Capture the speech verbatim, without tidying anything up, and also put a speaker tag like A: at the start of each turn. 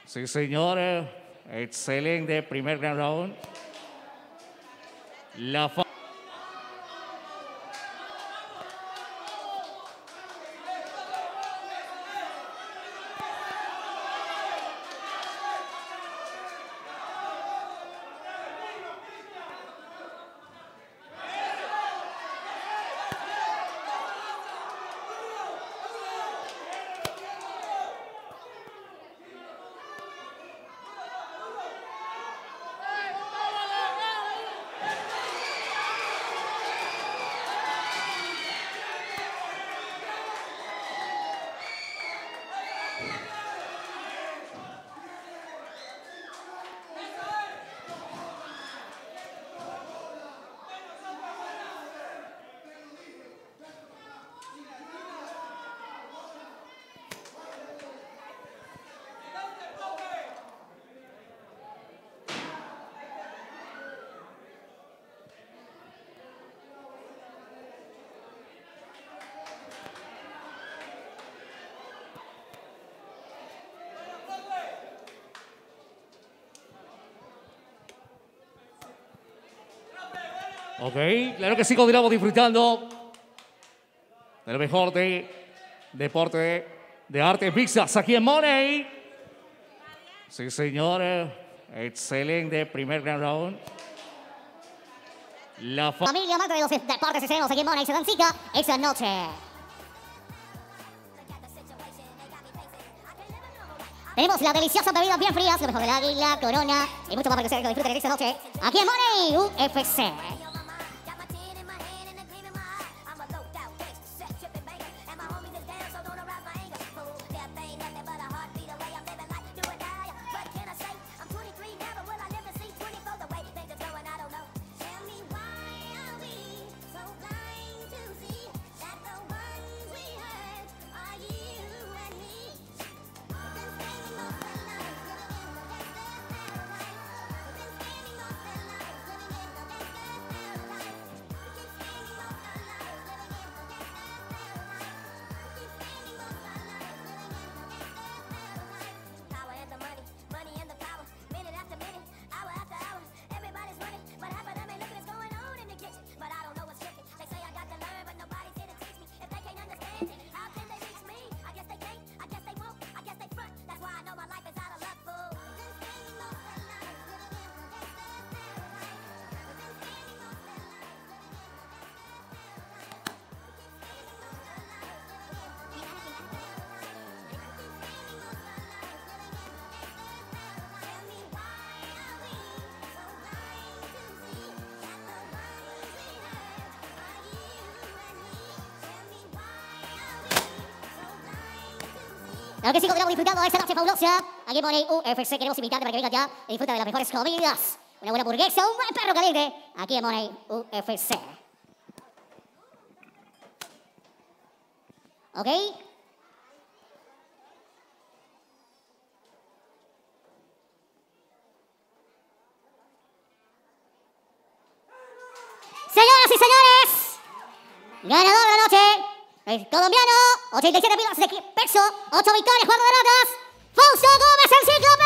A: Sí, señores. Excelente primer gran round. La fa Ok, claro que sí, continuamos disfrutando de lo mejor de deporte, de arte pizzas aquí en Money. Sí, señores. Excelente primer gran round. La fa
B: Familia amante de los deportes extremos aquí en Money se dan cita esta noche. Tenemos las deliciosas bebidas bien frías, lo mejor del águila, corona y mucho más para que ustedes lo disfruten esta noche aquí en Money U F C. Claro que sí, continuamos disfrutando de esta noche fabulosa. Aquí en Money U F C queremos invitarte para que vengas ya y disfruta de las mejores comidas. Una buena hamburguesa, un buen perro caliente. Aquí en Money U F C. ¿Ok? Señoras y señores, ganador de la noche, el colombiano, ochenta y siete kilos de peso, ocho victorias, cuatro derrotas, Fausto Gómez, el ciclo.